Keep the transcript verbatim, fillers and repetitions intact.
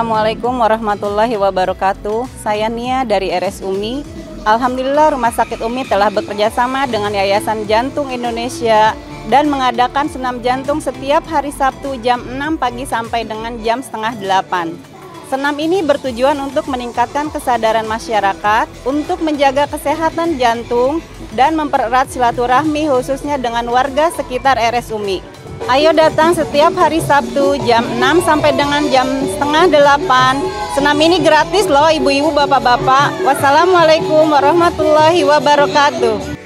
Assalamualaikum warahmatullahi wabarakatuh. Saya Nia dari R S Umi. Alhamdulillah Rumah Sakit Umi telah bekerja sama dengan Yayasan Jantung Indonesia dan mengadakan senam jantung setiap hari Sabtu jam enam pagi sampai dengan jam setengah delapan. Senam ini bertujuan untuk meningkatkan kesadaran masyarakat untuk menjaga kesehatan jantung dan mempererat silaturahmi khususnya dengan warga sekitar R S Umi. Ayo datang setiap hari Sabtu jam enam sampai dengan jam setengah delapan. Senam ini gratis loh ibu-ibu bapak-bapak. Wassalamualaikum warahmatullahi wabarakatuh.